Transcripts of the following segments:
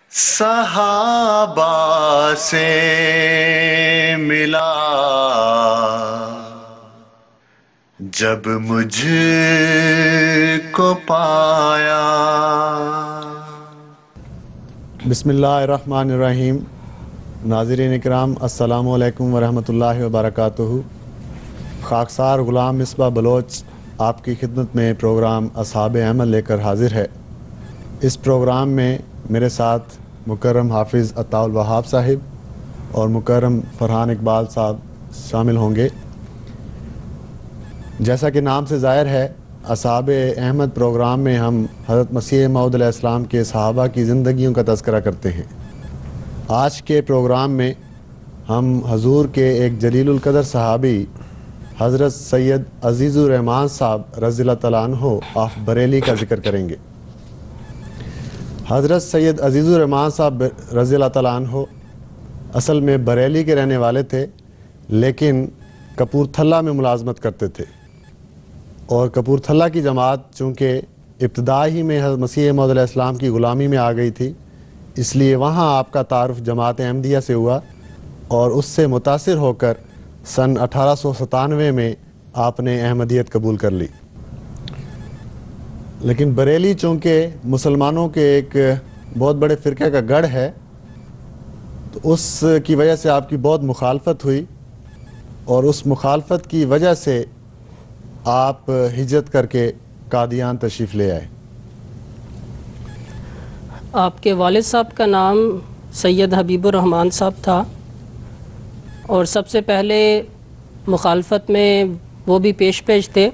صحابہ سے ملا جب مجھ کو پایا۔ بسم اللہ الرحمن الرحیم۔ ناظرین اکرام، السلام علیکم ورحمۃ اللہ وبرکاتہ۔ خاکسار غلام مصباح بلوچ آپ کی خدمت میں پروگرام اصحاب احمد لے کر حاضر ہے۔ اس پروگرام میں میرے ساتھ مکرم حافظ عطاء الوہاب صاحب اور مکرم فرحان اقبال صاحب شامل ہوں گے۔ جیسا کہ نام سے ظاہر ہے، اصحاب احمد پروگرام میں ہم حضرت مسیح موعود علیہ السلام کے صحابہ کی زندگیوں کا تذکرہ کرتے ہیں۔ آج کے پروگرام میں ہم حضور کے ایک جلیل القدر صحابی حضرت سید عزیز الرحمان صاحب رضی اللہ تعالیٰ عنہ آف بریلی کا ذکر کریں گے۔ حضرت سید عزیز الرحمان صاحب رضی اللہ تعالیٰ عنہ اصل میں بریلی کے رہنے والے تھے، لیکن کپورتھلا میں ملازمت کرتے تھے، اور کپورتھلا کی جماعت چونکہ ابتدا ہی میں حضرت مسیح موعود علیہ السلام کی غلامی میں آ گئی تھی، اس لیے وہاں آپ کا تعارف جماعت احمدیہ سے ہوا، اور اس سے متاثر ہو کر سن 1897 میں آپ نے احمدیت قبول کر لی۔ لیکن بریلی چونکہ مسلمانوں کے ایک بہت بڑے فرقے کا گڑھ ہے، تو اس کی وجہ سے آپ کی بہت مخالفت ہوئی، اور اس مخالفت کی وجہ سے آپ ہجرت کر کے قادیان تشریف لے آئے۔ آپ کے والد صاحب کا نام سید حبیب الرحمان صاحب تھا، اور سب سے پہلے مخالفت میں وہ بھی پیش تھے،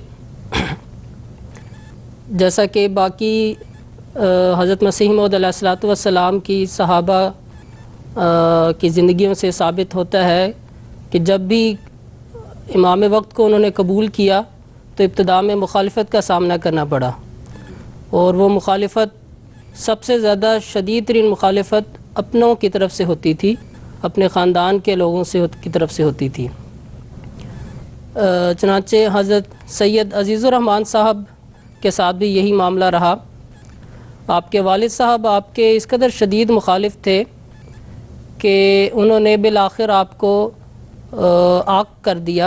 جیسا کہ باقی حضرت مسیح موعود علیہ السلام کی صحابہ کی زندگیوں سے ثابت ہوتا ہے کہ جب بھی امام وقت کو انہوں نے قبول کیا تو ابتدا میں مخالفت کا سامنا کرنا پڑا، اور وہ مخالفت سب سے زیادہ شدید ترین مخالفت اپنوں کی طرف سے ہوتی تھی، اپنے خاندان کے لوگوں کی طرف سے ہوتی تھی۔ چنانچہ حضرت سید عزیز الرحمان صاحب کے ساتھ بھی یہی معاملہ رہا۔ آپ کے والد صاحب آپ کے اس قدر شدید مخالف تھے کہ انہوں نے بالآخر آپ کو عاق کر دیا،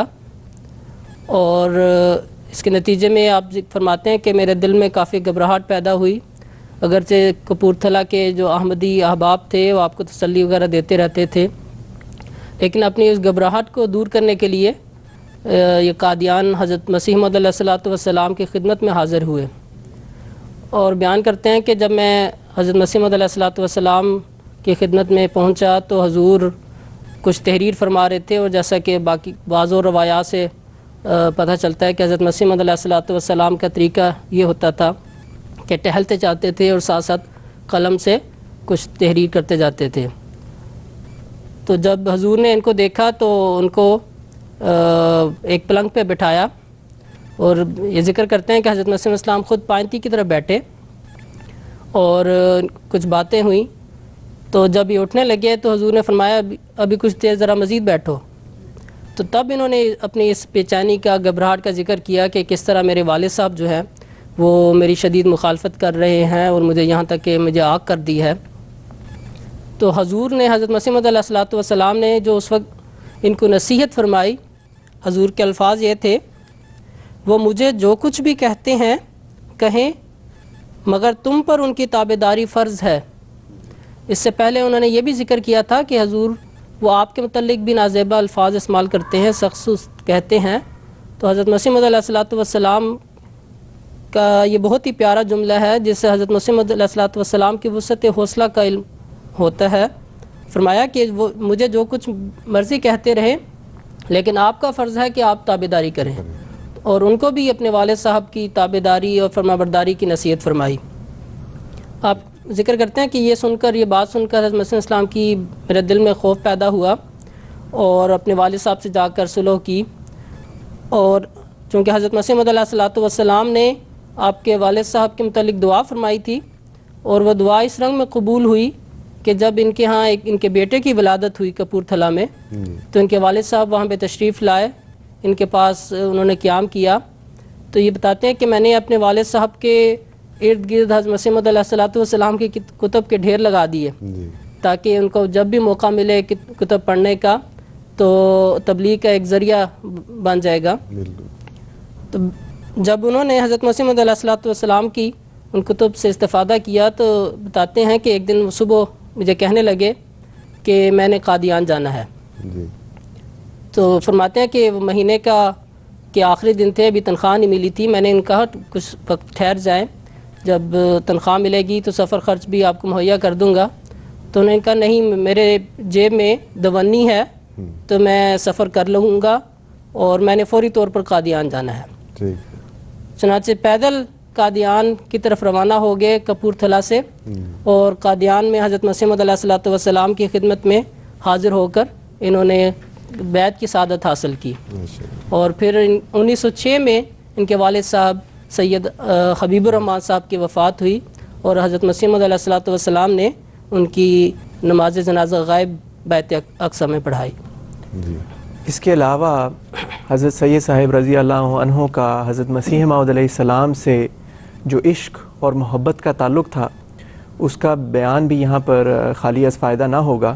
اور اس کے نتیجے میں آپ فرماتے ہیں کہ میرے دل میں کافی گھبراہٹ پیدا ہوئی، اگرچہ کپورتھلا کے جو احمدی احباب تھے وہ آپ کو تسلی وغیرہ دیتے رہتے تھے، لیکن اپنی اس گھبراہٹ کو دور کرنے کے لیے یہ قادیان حضرت مسیح موعود علیہ السلام کی خدمت میں حاضر ہوئے، اور بیان کرتے ہیں کہ جب میں حضرت مسیح موعود علیہ السلام کی خدمت میں پہنچا تو حضور کچھ تحریر فرما رہے تھے، اور جیسا کہ باقی بعض اور روایات سے پتہ چلتا ہے کہ حضرت مسیح موعود علیہ السلام کا طریقہ یہ ہوتا تھا کہ ٹہلتے جاتے تھے اور ساتھ ساتھ قلم سے کچھ تحریر کرتے جاتے تھے۔ تو جب حضور نے ان کو دیکھا تو ان کو ایک پلنگ پہ بٹھایا، اور یہ ذکر کرتے ہیں کہ حضرت مسیح السلام خود پائنتی کی طرف بیٹھے اور کچھ باتیں ہوئیں، تو جب یہ اٹھنے لگے تو حضور نے فرمایا ابھی کچھ دیر ذرا مزید بیٹھو۔ تو تب انہوں نے اپنی اس بے چینی کا، گھبراہٹ کا ذکر کیا کہ کس طرح میرے والد صاحب جو ہے وہ میری شدید مخالفت کر رہے ہیں، اور مجھے یہاں تک کہ مجھے عاق کر دی ہے۔ تو حضور نے، حضرت مسیح موعود علیہ السلام نے جو اس وقت ان کو نصیحت فرمائی، حضور کے الفاظ یہ تھے، وہ مجھے جو کچھ بھی کہتے ہیں کہیں، مگر تم پر ان کی تابعداری فرض ہے۔ اس سے پہلے انہوں نے یہ بھی ذکر کیا تھا کہ حضور وہ آپ کے متعلق بھی نازیبہ الفاظ استعمال کرتے ہیں، سخت کہتے ہیں۔ تو حضرت مسیح موعود علیہ السلام کا یہ بہت ہی پیارا جملہ ہے، جس سے حضرت مسیح موعود علیہ السلام کی وسعت حوصلہ کا علم ہوتا ہے۔ فرمایا کہ وہ مجھے جو کچھ مرضی کہتے رہے، لیکن آپ کا فرض ہے کہ آپ تابعداری کریں، اور ان کو بھی اپنے والد صاحب کی تابعداری اور فرمانبرداری کی نصیحت فرمائی۔ آپ ذکر کرتے ہیں کہ یہ بات سن کر حضرت مسیح السلام کی میرے دل میں خوف پیدا ہوا، اور اپنے والد صاحب سے جا کر صلح کی، اور چونکہ حضرت مسیح موعود علیہ السلام نے آپ کے والد صاحب کے متعلق دعا فرمائی تھی، اور وہ دعا اس رنگ میں قبول ہوئی کہ جب ان کے ہاں ان کے بیٹے کی ولادت ہوئی کپورتھلا میں، تو ان کے والد صاحب وہاں پہ تشریف لائے، ان کے پاس انہوں نے قیام کیا۔ تو یہ بتاتے ہیں کہ میں نے اپنے والد صاحب کے ارد گرد حضرت مسیح موعود علیہ السلام کی کتب کے ڈھیر لگا دیے جی تاکہ ان کو جب بھی موقع ملے کتب پڑھنے کا تو تبلیغ کا ایک ذریعہ بن جائے گا. بالکل. تو جب انہوں نے حضرت مسیح موعود علیہ السلام کی ان کتب سے استفادہ کیا تو بتاتے ہیں کہ ایک دن صبح مجھے کہنے لگے کہ میں نے قادیان جانا ہے. جی تو فرماتے ہیں کہ وہ مہینے کے آخری دن تھے, ابھی تنخواہ نہیں ملی تھی. میں نے ان کہا کچھ وقت ٹھہر جائیں, جب تنخواہ ملے گی تو سفر خرچ بھی آپ کو مہیا کر دوں گا. تو انہوں نے کہا نہیں, میرے جیب میں دونی ہے تو میں سفر کر لوں گا اور میں نے فوری طور پر قادیان جانا ہے. ٹھیک. چنانچہ پیدل قادیان کی طرف روانہ ہو گئے کپورتھلا سے, اور قادیان میں حضرت مسیح موعود علیہ السلام کی خدمت میں حاضر ہو کر انہوں نے بیعت کی سعادت حاصل کی. اور پھر 1906 میں ان کے والد صاحب سید حبیب الرحمن صاحب کی وفات ہوئی اور حضرت مسیح موعود علیہ السلام نے ان کی نماز جنازہ غائب بیت اقصی میں پڑھائی. جی. اس کے علاوہ حضرت سید صاحب رضی اللہ عنہ کا حضرت مسیح موعود علیہ السلام سے جو عشق اور محبت کا تعلق تھا اس کا بیان بھی یہاں پر خالی از فائدہ نہ ہوگا.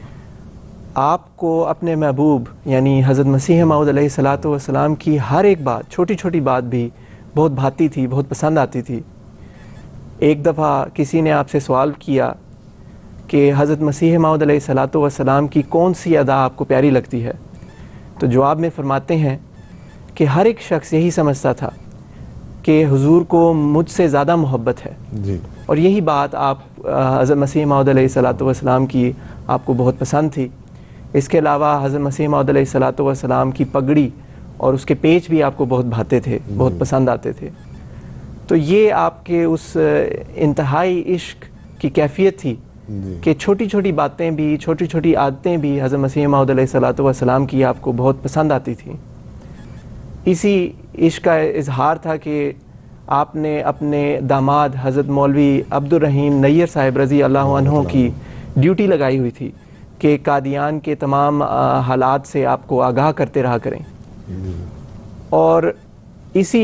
آپ کو اپنے محبوب یعنی حضرت مسیح موعود علیہ السلام کی ہر ایک بات, چھوٹی چھوٹی بات بھی بہت بھاتی تھی, بہت پسند آتی تھی. ایک دفعہ کسی نے آپ سے سوال کیا کہ حضرت مسیح موعود علیہ السلام کی کون سی ادا آپ کو پیاری لگتی ہے, تو جواب میں فرماتے ہیں کہ ہر ایک شخص یہی سمجھتا تھا کہ حضور کو مجھ سے زیادہ محبت ہے. جی. اور یہی بات آپ حضرت مسیح موعود علیہ السلام کی آپ کو بہت پسند تھی. اس کے علاوہ حضرت مسیح موعود علیہ السلام کی پگڑی اور اس کے پیچ بھی آپ کو بہت بھاتے تھے, بہت پسند آتے تھے. تو یہ آپ کے اس انتہائی عشق کی کیفیت تھی کہ چھوٹی چھوٹی باتیں بھی, چھوٹی چھوٹی عادتیں بھی حضرت مسیح موعود علیہ السلام کی آپ کو بہت پسند آتی تھیں. اسی عشق کا اظہار تھا کہ آپ نے اپنے داماد حضرت مولوی عبد الرحیم نیر صاحب رضی اللہ عنہ کی ڈیوٹی لگائی ہوئی تھی کہ قادیان کے تمام حالات سے آپ کو آگاہ کرتے رہا کریں. اور اسی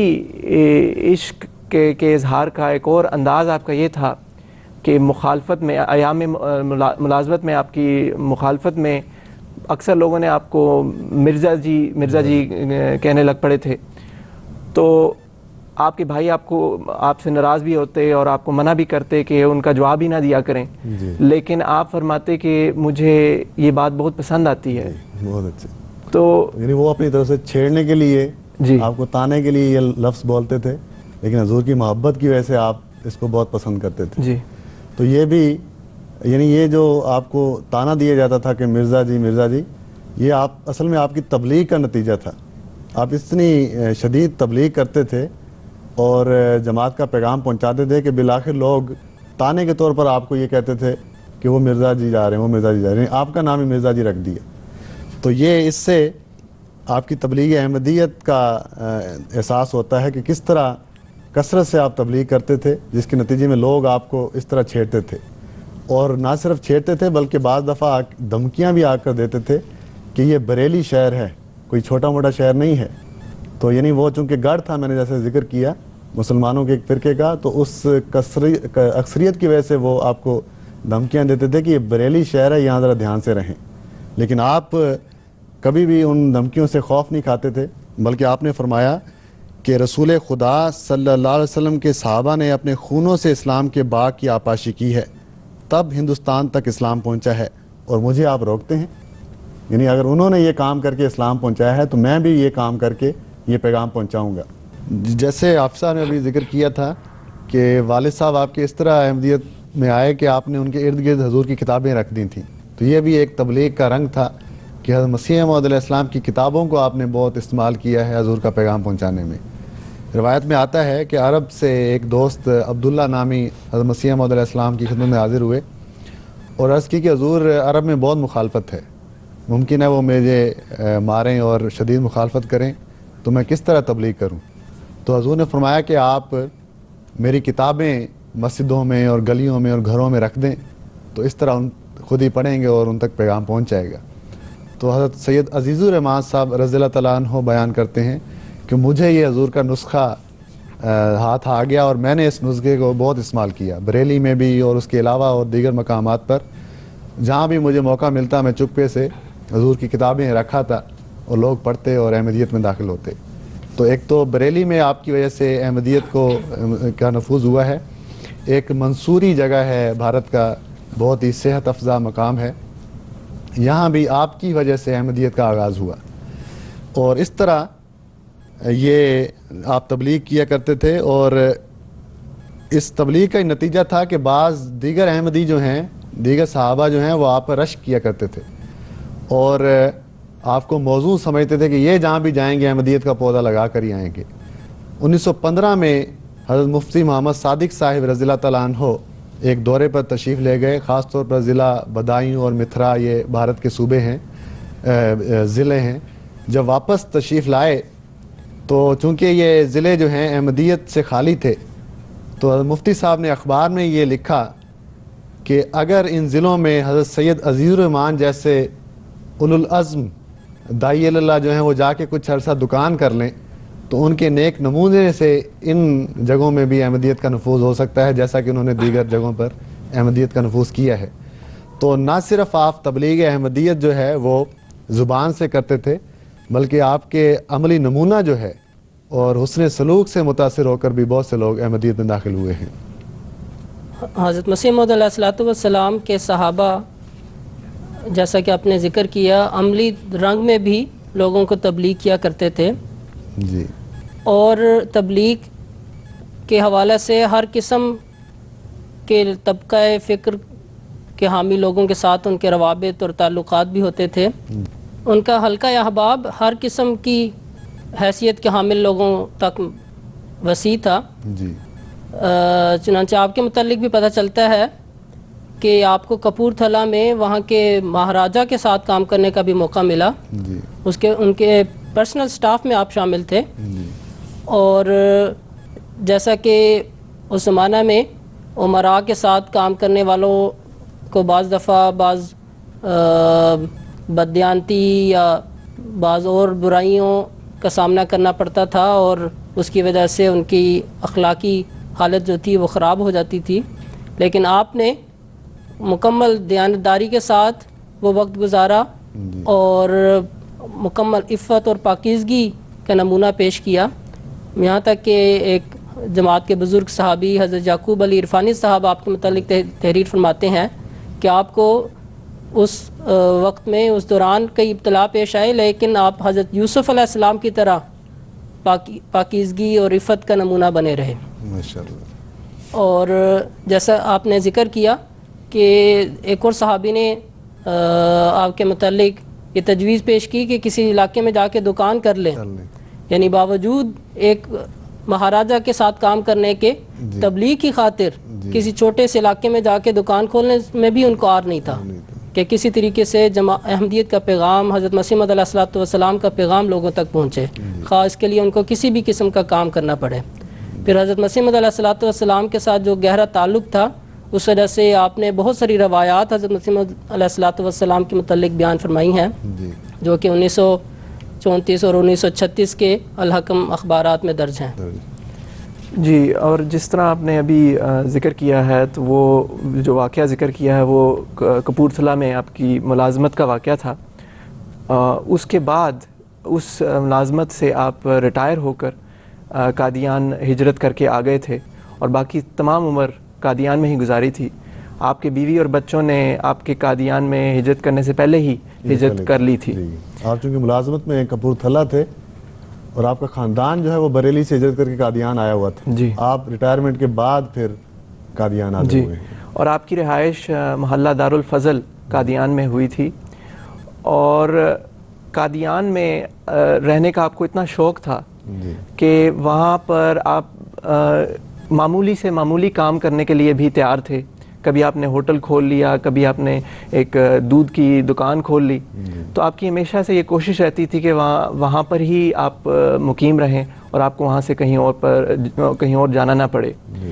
عشق کے اظہار کا ایک اور انداز آپ کا یہ تھا کہ مخالفت میں, ایام ملازمت میں آپ کی مخالفت میں اکثر لوگوں نے آپ کو مرزا جی کہنے لگ پڑے تھے. تو آپ کے بھائی آپ سے ناراض بھی ہوتے اور آپ کو منع بھی کرتے کہ ان کا جواب ہی نہ دیا کریں. لیکن آپ فرماتے کہ مجھے یہ بات بہت پسند آتی ہے. بہت اچھے. تو یعنی وہ اپنی طرف سے چھیڑنے کے لیے, جی, آپ کو تانے کے لیے یہ لفظ بولتے تھے, لیکن حضور کی محبت کی وجہ سے آپ اس کو بہت پسند کرتے تھے. جی. تو یہ بھی یعنی یہ جو آپ کو تانا دیا جاتا تھا کہ مرزا جی, یہ آپ اصل میں آپ کی تبلیغ کا نتیجہ تھا. آپ اتنی شدید تبلیغ کرتے تھے اور جماعت کا پیغام پہنچاتے تھے کہ بالآخر لوگ تانے کے طور پر آپ کو یہ کہتے تھے کہ وہ مرزا جی جا رہے ہیں, وہ مرزا جی جا رہے ہیں, آپ کا نام ہی مرزا جی رکھ دیا. تو یہ اس سے آپ کی تبلیغ احمدیت کا احساس ہوتا ہے کہ کس طرح کثرت سے آپ تبلیغ کرتے تھے, جس کے نتیجے میں لوگ آپ کو اس طرح چھیڑتے تھے. اور نہ صرف چھیڑتے تھے بلکہ بعض دفعہ دھمکیاں بھی آ کر دیتے تھے کہ یہ بریلی شہر ہے, کوئی چھوٹا موٹا شہر نہیں ہے. تو یعنی وہ چونکہ گڑھ تھا, میں نے جیسے ذکر کیا مسلمانوں کے ایک فرقے کا, تو اس اکثریت کی وجہ سے وہ آپ کو دھمکیاں دیتے تھے کہ یہ بریلی شہر ہے, یہاں ذرا دھیان سے رہیں. لیکن آپ کبھی بھی ان دھمکیوں سے خوف نہیں کھاتے تھے, بلکہ آپ نے فرمایا کہ رسول خدا صلی اللہ علیہ وسلم کے صحابہ نے اپنے خونوں سے اسلام کے باغ کی آپاشی کی ہے, تب ہندوستان تک اسلام پہنچا ہے, اور مجھے آپ روکتے ہیں. یعنی اگر انہوں نے یہ کام کر کے اسلام پہنچایا ہے تو میں بھی یہ کام کر کے یہ پیغام پہنچاؤں گا. جیسے آپ صاحب نے ابھی ذکر کیا تھا کہ والد صاحب آپ کے اس طرح احمدیت میں آئے کہ آپ نے ان کے ارد گرد حضور کی کتابیں رکھ دی تھیں, تو یہ بھی ایک تبلیغ کا رنگ تھا کہ حضرت مسیح موعود علیہ السلام کی کتابوں کو آپ نے بہت استعمال کیا ہے حضور کا پیغام پہنچانے میں. روایت میں آتا ہے کہ عرب سے ایک دوست عبداللہ نامی حضرت مسیح موعود علیہ السلام کی خدمت میں حاضر ہوئے اور عرض کی کہ حضور عرب میں بہت مخالفت ہے, ممکن ہے وہ مجھے ماریں اور شدید مخالفت کریں, تو میں کس طرح تبلیغ کروں؟ تو حضور نے فرمایا کہ آپ میری کتابیں مسجدوں میں اور گلیوں میں اور گھروں میں رکھ دیں, تو اس طرح خود ہی پڑھیں گے اور ان تک پیغام پہنچ جائے گا. تو حضرت سید عزیز الرحمان صاحب رضی اللہ تعالیٰ عنہ بیان کرتے ہیں کہ مجھے یہ حضور کا نسخہ ہاتھ آ گیا اور میں نے اس نسخے کو بہت استعمال کیا، بریلی میں بھی اور اس کے علاوہ اور دیگر مقامات پر جہاں بھی مجھے موقع ملتا میں چپکے سے حضور کی کتابیں رکھا تھا اور لوگ پڑھتے اور احمدیت میں داخل ہوتے. تو ایک تو بریلی میں آپ کی وجہ سے احمدیت کا نفوذ ہوا ہے. ایک منصوری جگہ ہے بھارت کا، بہت ہی صحت افزا مقام ہے، یہاں بھی آپ کی وجہ سے احمدیت کا آغاز ہوا. اور اس طرح یہ آپ تبلیغ کیا کرتے تھے، اور اس تبلیغ کا نتیجہ تھا کہ بعض دیگر احمدی جو ہیں، دیگر صحابہ جو ہیں، وہ آپ پر رشک کیا کرتے تھے اور آپ کو موزوں سمجھتے تھے کہ یہ جہاں بھی جائیں گے احمدیت کا پودا لگا کر ہی آئیں گے. 1915 میں حضرت مفتی محمد صادق صاحب رضی اللہ تعالیٰ عنہ ایک دورے پر تشریف لے گئے، خاص طور پر ضلع بدایوں اور متھرا، یہ بھارت کے صوبے ہیں، ضلع ہیں. جب واپس تشریف لائے تو چونکہ یہ ضلع جو ہیں احمدیت سے خالی تھے، تو حضرت مفتی صاحب نے اخبار میں یہ لکھا کہ اگر ان ضلعوں میں حضرت سید عزیز الرحمان جیسے اولوالعزم داعی اللہ جو ہیں وہ جا کے کچھ عرصہ دکان کر لیں تو ان کے نیک نمونے سے ان جگہوں میں بھی احمدیت کا نفوذ ہو سکتا ہے، جیسا کہ انہوں نے دیگر جگہوں پر احمدیت کا نفوذ کیا ہے. تو نہ صرف آپ تبلیغ احمدیت جو ہے وہ زبان سے کرتے تھے، بلکہ آپ کے عملی نمونہ جو ہے اور حسن سلوک سے متاثر ہو کر بھی بہت سے لوگ احمدیت میں داخل ہوئے ہیں. حضرت مسیح موعود علیہ الصلوۃ والسلام کے صحابہ، جیسا کہ آپ نے ذکر کیا، عملی رنگ میں بھی لوگوں کو تبلیغ کیا کرتے تھے. جی. اور تبلیغ کے حوالے سے ہر قسم کے طبقہ فکر کے حامی لوگوں کے ساتھ ان کے روابط اور تعلقات بھی ہوتے تھے. ان کا حلقہ احباب ہر قسم کی حیثیت کے حامل لوگوں تک وسیع تھا. جی. چنانچہ آپ کے متعلق بھی پتہ چلتا ہے کہ آپ کو کپورتھلا میں وہاں کے مہاراجہ کے ساتھ کام کرنے کا بھی موقع ملا. جی. ان کے پرسنل سٹاف میں آپ شامل تھے. جی. اور جیسا کہ اس زمانہ میں عمراء کے ساتھ کام کرنے والوں کو بعض دفعہ بعض بددیانتی یا بعض اور برائیوں کا سامنا کرنا پڑتا تھا، اور اس کی وجہ سے ان کی اخلاقی حالت جو تھی وہ خراب ہو جاتی تھی. لیکن آپ نے مکمل دیانتداری کے ساتھ وہ وقت گزارا اور مکمل عفت اور پاکیزگی کا نمونہ پیش کیا. یہاں تک کہ ایک جماعت کے بزرگ صحابی حضرت یعقوب علی عرفانی صاحب آپ کے متعلق تحریر فرماتے ہیں کہ آپ کو اس وقت میں اس دوران کئی ابتلا پیش آئے، لیکن آپ حضرت یوسف علیہ السلام کی طرح پاکیزگی اور عفت کا نمونہ بنے رہے. ماشاءاللہ. اور جیسا آپ نے ذکر کیا کہ ایک اور صحابی نے آپ کے متعلق یہ تجویز پیش کی کہ کسی علاقے میں جا کے دکان کر لیں، یعنی باوجود ایک مہاراجہ کے ساتھ کام کرنے کے تبلیغ کی خاطر کسی چھوٹے سے علاقے میں جا کے دکان کھولنے میں بھی ان کو آر نہیں تھا کہ کسی طریقے سے احمدیت کا پیغام، حضرت مسیح موعود علیہ الصلوۃ والسلام کا پیغام لوگوں تک پہنچے، خواہ اس کے لیے ان کو کسی بھی قسم کا کام کرنا پڑے. پھر حضرت مسیح موعود علیہ الصلوۃ والسلام کے ساتھ جو گہرا تعلق تھا، اس وجہ سے آپ نے بہت ساری روایات حضرت مسیح موعود علیہ الصلوۃ والسلام کے متعلق بیان فرمائی ہیں، جو کہ 1934 اور 1936 کے الحکم اخبارات میں درج ہیں. جی. اور جس طرح آپ نے ابھی ذکر کیا ہے، تو وہ جو واقعہ ذکر کیا ہے وہ کپورتھلا میں آپ کی ملازمت کا واقعہ تھا. اس کے بعد اس ملازمت سے آپ ریٹائر ہو کر قادیان ہجرت کر کے آ گئے تھے اور باقی تمام عمر قادیان میں ہی گزاری تھی. آپ کے بیوی اور بچوں نے آپ کے قادیان میں ہجرت کرنے سے پہلے ہی ہجرت کر لی تھی. آپ چونکہ ملازمت میں کپورتھلا تھے اور آپ کا خاندان جو ہے وہ بریلی سے ہجرت کر کے قادیان آیا ہوا تھا. جی. آپ ریٹائرمنٹ کے بعد پھر قادیان آتے ہوئے. اور آپ کی رہائش محلہ دارالفضل قادیان میں ہوئی تھی، اور قادیان میں رہنے کا آپ کو اتنا شوق تھا کہ وہاں پر آپ معمولی سے معمولی کام کرنے کے لیے بھی تیار تھے. کبھی آپ نے ہوٹل کھول لیا، کبھی آپ نے ایک دودھ کی دکان کھول لی. تو آپ کی ہمیشہ سے یہ کوشش رہتی تھی کہ وہاں پر ہی آپ مقیم رہیں اور آپ کو وہاں سے کہیں اور جانا نہ پڑے.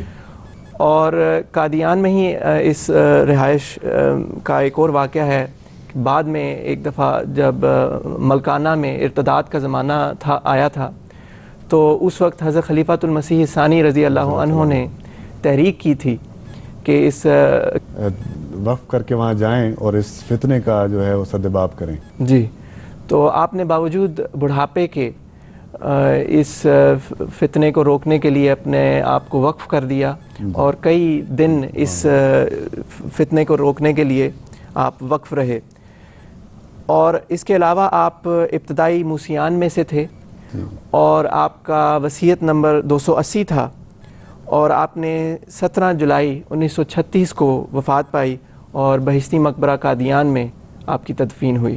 اور قادیان میں ہی اس رہائش کا ایک اور واقعہ ہے. بعد میں ایک دفعہ جب ملکانہ میں ارتداد کا زمانہ آیا تھا، تو اس وقت حضرت خلیفۃ المسیح ثانی رضی اللہ عنہ نے تحریک کی تھی کہ اس وقف کر کے وہاں جائیں اور اس فتنے کا جو ہے وہ سدباب کریں. جی، تو آپ نے باوجود بڑھاپے کے اس فتنے کو روکنے کے لیے اپنے آپ کو وقف کر دیا اور کئی دن اس فتنے کو روکنے کے لیے آپ وقف رہے. اور اس کے علاوہ آپ ابتدائی موسیان میں سے تھے اور آپ کا وصیت نمبر 280 تھا اور آپ نے 17 جولائی 1936 کو وفات پائی اور بہشتی مقبرہ قادیان میں آپ کی تدفین ہوئی.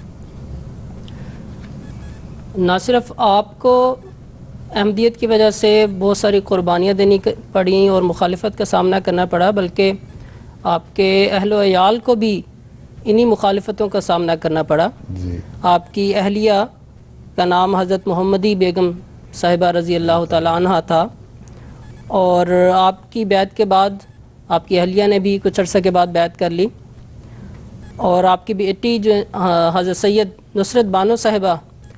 نہ صرف آپ کو احمدیت کی وجہ سے بہت ساری قربانیاں دینی پڑیں اور مخالفت کا سامنا کرنا پڑا، بلکہ آپ کے اہل و عیال کو بھی انہی مخالفتوں کا سامنا کرنا پڑا. آپ کی اہلیہ کا نام حضرت محمدی بیگم صاحبہ رضی اللہ تعالیٰ عنہ تھا، اور آپ کی بیعت کے بعد آپ کی اہلیہ نے بھی کچھ عرصہ کے بعد بیعت کر لی، اور آپ کی بیٹی جو حضرت سید نصرت بانو صاحبہ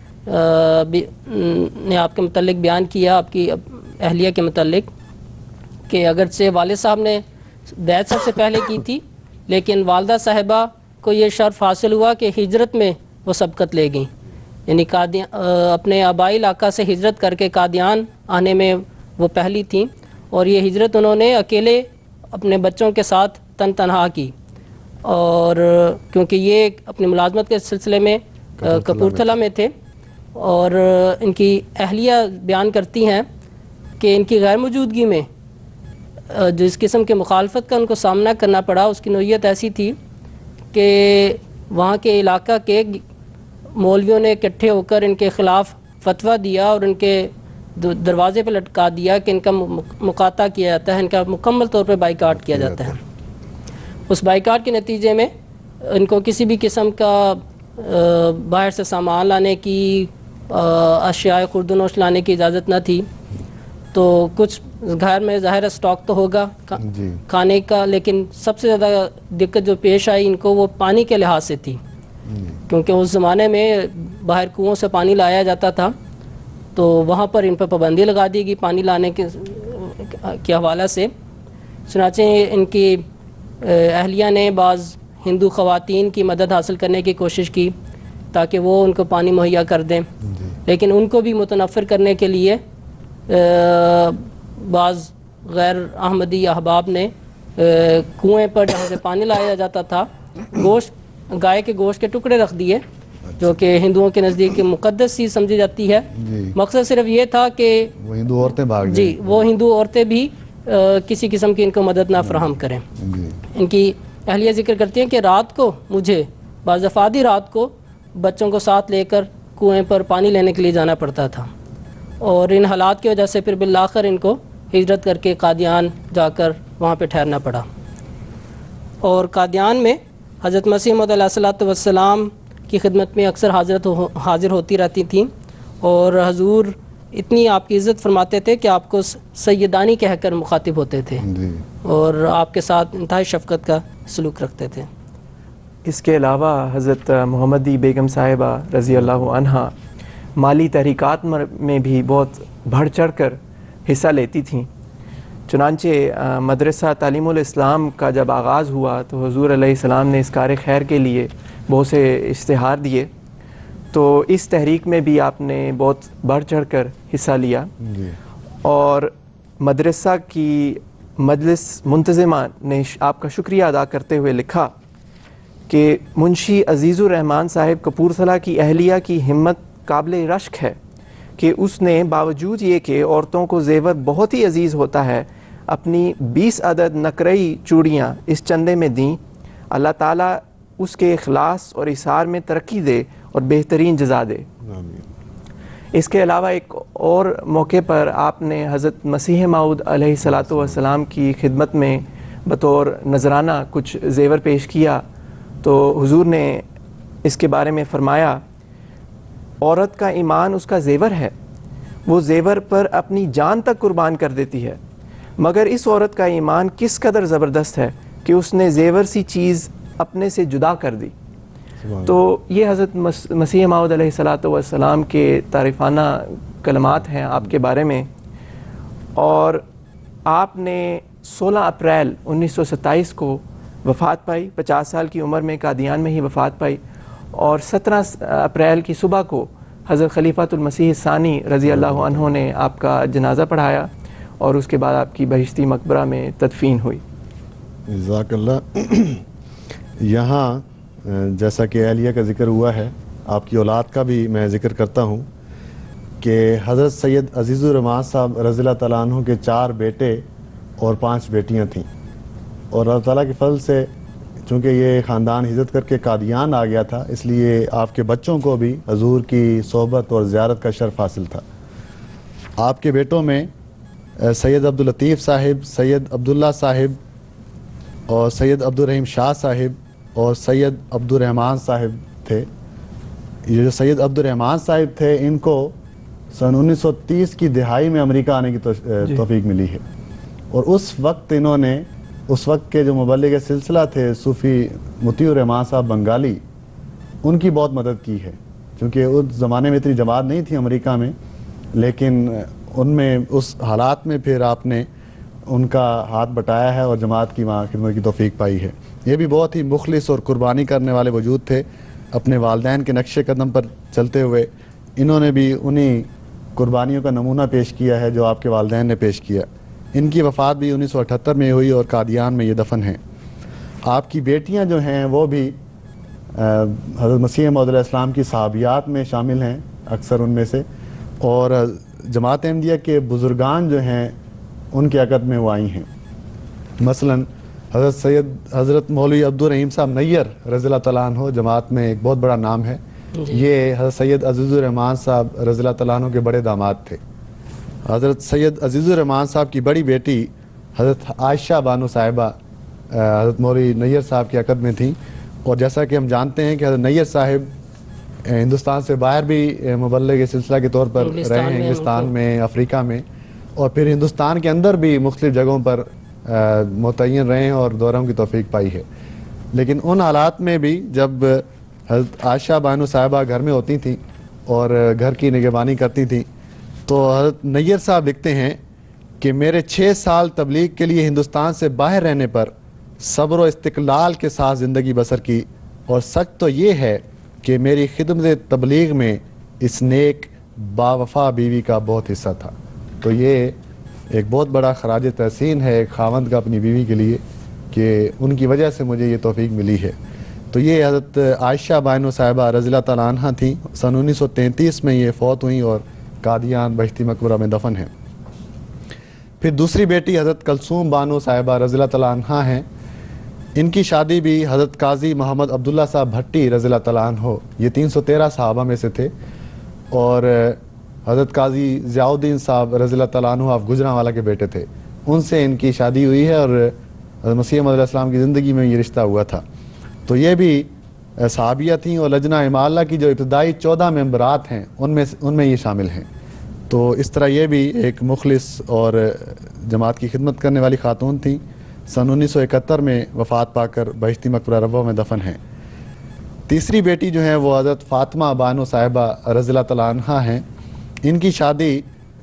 نے آپ کے متعلق بیان کیا، آپ کی اہلیہ کے متعلق، کہ اگرچہ والد صاحب نے بیعت سب سے پہلے کی تھی، لیکن والدہ صاحبہ کو یہ شرف حاصل ہوا کہ ہجرت میں وہ سبقت لے گئیں، یعنی اپنے آبائی علاقہ سے ہجرت کر کے قادیان آنے میں وہ پہلی تھیں، اور یہ ہجرت انہوں نے اکیلے اپنے بچوں کے ساتھ تنہا کی. اور کیونکہ یہ اپنی ملازمت کے سلسلے میں کپورتھلا میں تھے، اور ان کی اہلیہ بیان کرتی ہیں کہ ان کی غیر موجودگی میں جس قسم کے مخالفت کا ان کو سامنا کرنا پڑا، اس کی نوعیت ایسی تھی کہ وہاں کے علاقہ کے مولویوں نے اکٹھے ہو کر ان کے خلاف فتویٰ دیا اور ان کے دروازے پہ لٹکا دیا کہ ان کا مقاطعہ کیا جاتا ہے، ان کا مکمل طور پہ بائیکاٹ کیا جاتا ہے. اس بائیکاٹ کے نتیجے میں ان کو کسی بھی قسم کا باہر سے سامان لانے کی، اشیاء خوردونوش لانے کی اجازت نہ تھی. تو کچھ گھر میں ظاہر اسٹاک تو ہوگا کھانے کا، لیکن سب سے زیادہ دقت جو پیش آئی ان کو وہ پانی کے لحاظ سے تھی، کیونکہ اس زمانے میں باہر کنوؤں سے پانی لایا جاتا تھا، تو وہاں پر ان پر پابندی لگا دی گئی پانی لانے کے حوالے سے. چنانچہ ان کی اہلیہ نے بعض ہندو خواتین کی مدد حاصل کرنے کی کوشش کی تاکہ وہ ان کو پانی مہیا کر دیں، لیکن ان کو بھی متنفر کرنے کے لیے بعض غیر احمدی احباب نے کنویں پر جہاں سے پانی لایا جاتا تھا گائے کے گوشت کے ٹکڑے رکھ دیے، جو کہ ہندوؤں کے نزدیک مقدس چیز سمجھی جاتی ہے. مقصد صرف یہ تھا کہ وہ ہندو عورتیں بھاگ جائیں. جی، وہ ہندو عورتیں بھی کسی قسم کی ان کو مدد نہ فراہم کریں. ان کی اہلیہ ذکر کرتی ہیں کہ رات کو مجھے بعض افادی رات کو بچوں کو ساتھ لے کر کنویں پر پانی لینے کے لیے جانا پڑتا تھا، اور ان حالات کی وجہ سے پھر بالآخر ان کو ہجرت کر کے قادیان جا کر وہاں پہ ٹھہرنا پڑا. اور قادیان میں حضرت مسیح موعود علیہ الصلوۃ والسلام کی خدمت میں اکثر حاضر ہوتی رہتی تھیں، اور حضور اتنی آپ کی عزت فرماتے تھے کہ آپ کو سیدانی کہہ کر مخاطب ہوتے تھے، اور آپ کے ساتھ انتہائی شفقت کا سلوک رکھتے تھے. اس کے علاوہ حضرت محمدی بیگم صاحبہ رضی اللہ عنہ مالی تحریکات میں بھی بہت بڑھ چڑھ کر حصہ لیتی تھیں. چنانچہ مدرسہ تعلیم الاسلام کا جب آغاز ہوا تو حضور علیہ السلام نے اس کار خیر کے لیے بہت سے اشتہار دیے، تو اس تحریک میں بھی آپ نے بہت بڑھ چڑھ کر حصہ لیا. اور مدرسہ کی مجلس منتظمہ نے آپ کا شکریہ ادا کرتے ہوئے لکھا کہ منشی عزیز الرحمان صاحب کپورتھلا کی اہلیہ کی ہمت قابل رشک ہے کہ اس نے باوجود یہ کہ عورتوں کو زیور بہت ہی عزیز ہوتا ہے، اپنی 20 عدد نقرئی چوڑیاں اس چندے میں دیں. اللہ تعالیٰ اس کے اخلاص اور اثار میں ترقی دے اور بہترین جزا دے. اس کے علاوہ ایک اور موقع پر آپ نے حضرت مسیح موعود علیہ الصلوۃ والسلام کی خدمت میں بطور نذرانہ کچھ زیور پیش کیا، تو حضور نے اس کے بارے میں فرمایا، عورت کا ایمان اس کا زیور ہے، وہ زیور پر اپنی جان تک قربان کر دیتی ہے، مگر اس عورت کا ایمان کس قدر زبردست ہے کہ اس نے زیور سی چیز اپنے سے جدا کر دی. تو یہ حضرت مسیح موعود علیہ الصلوۃ والسلام کے تعریفانہ کلمات ہیں آپ کے بارے میں، اور آپ نے 16 اپریل 1927 کو وفات پائی، 50 سال کی عمر میں قادیان میں ہی وفات پائی، اور 17 اپریل کی صبح کو حضرت خلیفۃ المسیح ثانی رضی اللہ عنہ نے آپ کا جنازہ پڑھایا، اور اس کے بعد آپ کی بہشتی مقبرہ میں تدفین ہوئی۔ جزاک اللہ۔ یہاں جیسا کہ اہلیہ کا ذکر ہوا ہے، آپ کی اولاد کا بھی میں ذکر کرتا ہوں کہ حضرت سید عزیز الرحمان صاحب رضی اللہ تعالیٰ عنہ کے 4 بیٹے اور 5 بیٹیاں تھیں، اور اللہ تعالیٰ کے فضل سے چونکہ یہ خاندان ہجرت کر کے قادیان آ گیا تھا، اس لیے آپ کے بچوں کو بھی حضور کی صحبت اور زیارت کا شرف حاصل تھا۔ آپ کے بیٹوں میں سید عبداللطیف صاحب، سید عبداللہ صاحب اور سید عبدالرحیم شاہ صاحب اور سید عبدالرحمان صاحب تھے۔ یہ جو سید عبدالرحمان صاحب تھے، ان کو سن 1930 کی دہائی میں امریکہ آنے کی توفیق ملی ہے، اور اس وقت انہوں نے اس وقت کے جو مبلغ سلسلہ تھے صوفی مطیع الرحمان صاحب بنگالی، ان کی بہت مدد کی ہے، کیونکہ اس زمانے میں اتنی جماعت نہیں تھی امریکہ میں، لیکن ان میں اس حالات میں پھر آپ نے ان کا ہاتھ بٹایا ہے اور جماعت کی وہاں خدمت کی توفیق پائی ہے۔ یہ بھی بہت ہی مخلص اور قربانی کرنے والے وجود تھے، اپنے والدین کے نقش قدم پر چلتے ہوئے انہوں نے بھی انہی قربانیوں کا نمونہ پیش کیا ہے جو آپ کے والدین نے پیش کیا۔ ان کی وفات بھی 1978 میں ہوئی اور قادیان میں یہ دفن ہیں۔ آپ کی بیٹیاں جو ہیں وہ بھی حضرت مسیح موعود علیہ السلام کی صحابیات میں شامل ہیں، اکثر ان میں سے، اور جماعت احمدیہ کے بزرگان جو ہیں ان کے عقد میں وہ آئی ہیں۔ مثلا حضرت مولوی عبدالرحیم صاحب نیر رضی اللہ تعالیٰ عنہ جماعت میں ایک بہت بڑا نام ہے، یہ حضرت سید عزیز الرحمان صاحب رضی اللہ تعالیٰ عنہ کے بڑے داماد تھے۔ حضرت سید عزیز الرحمان صاحب کی بڑی بیٹی حضرت عائشہ بانو صاحبہ حضرت مولوی نیر صاحب کے عقد میں تھیں، اور جیسا کہ ہم جانتے ہیں کہ حضرت نیر صاحب ہندوستان سے باہر بھی مبلغ سلسلہ کے طور پر رہے ہیں، انگلستان میں، افریقہ میں، اور پھر ہندوستان کے اندر بھی مختلف جگہوں پر متعین رہے ہیں اور دوروں کی توفیق پائی ہے۔ لیکن ان حالات میں بھی جب حضرت عائشہ بانو صاحبہ گھر میں ہوتی تھیں اور گھر کی نگہبانی کرتی تھیں، تو حضرت نیر صاحب لکھتے ہیں کہ میرے 6 سال تبلیغ کے لیے ہندوستان سے باہر رہنے پر صبر و استقلال کے ساتھ زندگی بسر کی، اور سچ تو یہ ہے کہ میری خدمت تبلیغ میں اس نیک باوفا بیوی کا بہت حصہ تھا۔ تو یہ ایک بہت بڑا خراج تحسین ہے ایک خاوند کا اپنی بیوی کے لیے کہ ان کی وجہ سے مجھے یہ توفیق ملی ہے۔ تو یہ حضرت عائشہ بانو صاحبہ رضی اللہ تعالیٰ عنہ تھیں، سن 1933 میں یہ فوت ہوئیں اور قادیان بہشتی مقبرہ میں دفن ہیں۔ پھر دوسری بیٹی حضرت کلثوم بانو صاحبہ رضی اللہ تعالیٰ عنہ ہیں، ان کی شادی بھی حضرت قاضی محمد عبداللہ صاحب بھٹی رضی اللہ تعالیٰ عنہ، یہ 313 صحابہ میں سے تھے، اور حضرت قاضی ضیاء الدین صاحب رضی اللہ تعالیٰ عنہ آپ گجرانوالہ کے بیٹے تھے، ان سے ان کی شادی ہوئی ہے، اور حضرت مسیح موعود علیہ السلام کی زندگی میں یہ رشتہ ہوا تھا۔ تو یہ بھی صحابیہ تھیں، اور لجنہ امالہ کی جو ابتدائی 14 ممبرات ہیں ان میں یہ شامل ہیں۔ تو اس طرح یہ بھی ایک مخلص اور جماعت کی خدمت کرنے والی خاتون تھیں، سن 1971 میں وفات پا کر بہشتی مقبرہ ربوہ میں دفن ہیں۔ تیسری بیٹی جو ہیں وہ حضرت فاطمہ بانو صاحبہ رضی اللہ تعالیٰ عنہ ہیں، ان کی شادی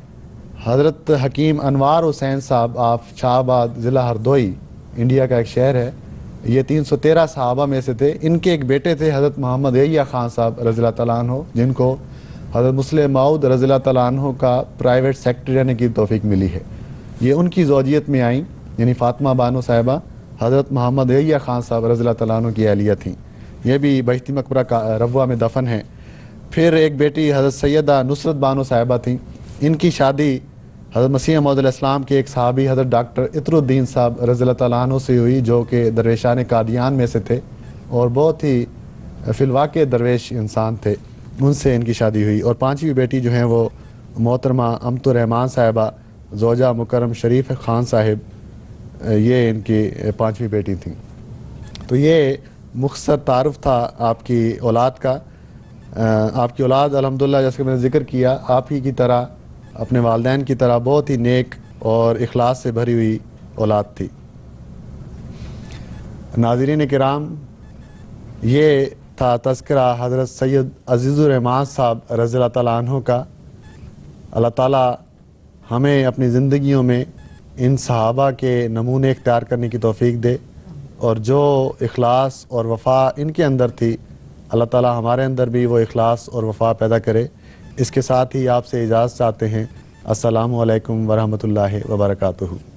حضرت حکیم انوار حسین صاحب آپ شاہ آباد ضلع ہردوئی انڈیا کا ایک شہر ہے، یہ 313 صحابہ میں سے تھے۔ ان کے ایک بیٹے تھے حضرت محمد یحییٰ خان صاحب رضی اللہ تعالیٰ عنہ، جن کو حضرت مسلم موعود رضی اللہ تعالیٰ عنہ کا پرائیویٹ سیکرٹری رہنے کی توفیق ملی ہے۔ یہ ان کی زوجیت میں آئیں، یعنی فاطمہ بانو صاحبہ حضرت محمد یحییٰ خان صاحب رضی اللہ تعالیٰ عنہ کی اہلیہ تھیں، یہ بھی بہشتی مقبرہ ربوہ میں دفن ہیں۔ پھر ایک بیٹی حضرت سیدہ نصرت بانو صاحبہ تھیں، ان کی شادی حضرت مسیح موعود علیہ السلام کے ایک صحابی حضرت ڈاکٹر عطر الدین صاحب رضی اللہ تعالیٰ عنہ سے ہوئی، جو کہ درویشان قادیان میں سے تھے اور بہت ہی فی الواقع درویش انسان تھے، ان سے ان کی شادی ہوئی۔ اور پانچویں بیٹی جو ہیں وہ محترمہ امت الرحمان صاحبہ زوجہ مکرم شریف خان صاحب، یہ ان کی پانچویں بیٹی تھیں۔ تو یہ مختصر تعارف تھا آپ کی اولاد کا۔ آپ کی اولاد الحمدللہ جیسے کہ میں نے ذکر کیا، آپ ہی کی طرح، اپنے والدین کی طرح بہت ہی نیک اور اخلاص سے بھری ہوئی اولاد تھی۔ ناظرین کرام، یہ تھا تذکرہ حضرت سید عزیز الرحمان صاحب رضی اللہ تعالیٰ عنہ کا۔ اللہ تعالیٰ ہمیں اپنی زندگیوں میں ان صحابہ کے نمونے اختیار کرنے کی توفیق دے، اور جو اخلاص اور وفا ان کے اندر تھی اللہ تعالیٰ ہمارے اندر بھی وہ اخلاص اور وفا پیدا کرے۔ اس کے ساتھ ہی آپ سے اجازت چاہتے ہیں۔ السلام علیکم ورحمۃ اللہ وبرکاتہ۔